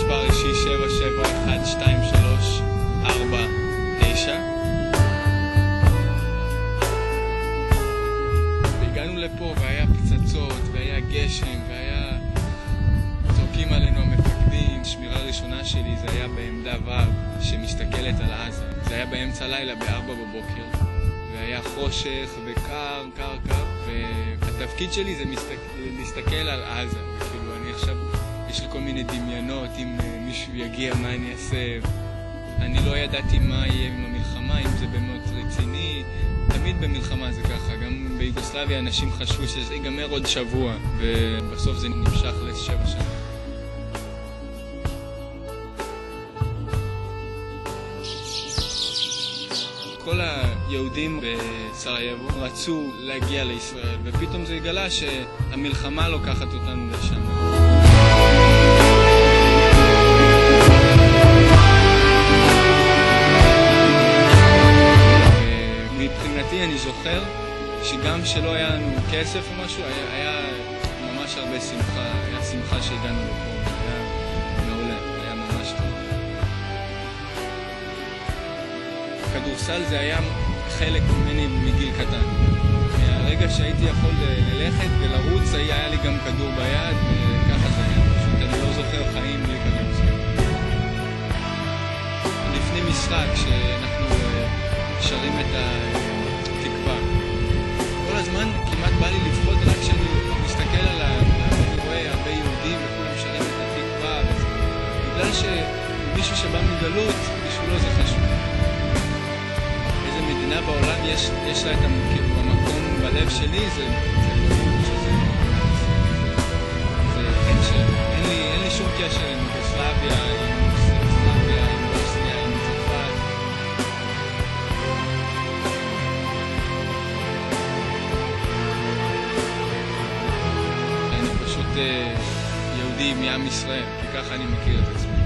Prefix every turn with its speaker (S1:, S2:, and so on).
S1: מספר אישי 77123449. והגענו לפה והיה פצצות והיה גשם והיה צועקים עלינו המפקדים. שמירה ראשונה שלי זה היה בעמדה ו' שמסתכלת על עזה. זה היה באמצע לילה ב-4 בבוקר והיה חושך וקר, והתפקיד שלי זה להסתכל על עזה. כאילו אני עכשיו, יש לי כל מיני דמיונות, אם מישהו יגיע מה אני אעשה. אני לא ידעתי מה יהיה עם המלחמה, אם זה באמת רציני. תמיד במלחמה זה ככה, גם ביוגוסלביה אנשים חשבו שזה ייגמר עוד שבוע, ובסוף זה נמשך ל7 שנים. כל היהודים בסרייבו רצו להגיע לישראל, ופתאום זה התגלה שהמלחמה לוקחת אותנו לשם. מבחינתי אני זוכר שגם שלא היה לנו כסף או משהו, היה ממש הרבה שמחה, היה שמחה שהגענו לפה, היה מעולה, היה ממש טוב. כדורסל זה היה חלק ממני מגיל קטן. מהרגע שהייתי יכול ללכת ולרוץ, היה לי גם כדור ביד, וככה זה היה. פשוט אני לא זוכר חיים בלי כדורסל. לפני משחק שאנחנו שרים את התקווה, כל הזמן כמעט בא לי לפחות רק כשאני מסתכל על אני רואה הרבה יהודים וכולם שרים את התקווה, בגלל שמישהו שבא מגלות, בשבילו זה חשוב. מדינה בעולם יש לה את המקום בלב שלי, זה ברור שזה אין לי שום קשר עם יוגוסלביה, עם רוסיה, עם צרפת. אני פשוט יהודי מעם ישראל, כי ככה אני מכיר את עצמי.